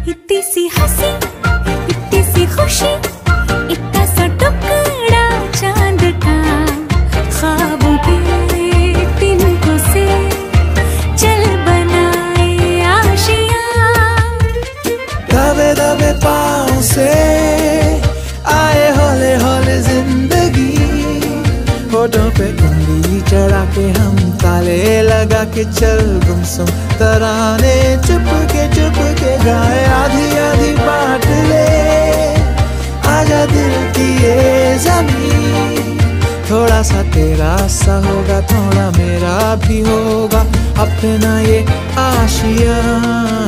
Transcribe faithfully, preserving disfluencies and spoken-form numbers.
इतनी सी हंसी, इतनी सी खुशी, इतना सा टुकड़ा चांद का, ख्वाबों के तिनकों से चल बनाए आशियां। दबे दबे पाँव से आए हौले हौले जिंदगी, होठों पे उंगली चढ़ा के हम ताले लगा के चल गुमसुम तराने चुप के चुप के गाए, आधी आधी बांट ले आजा दिल की ये ज़मीन। थोड़ा सा तेरा सा होगा, थोड़ा मेरा भी होगा, अपना ये आशियाँ।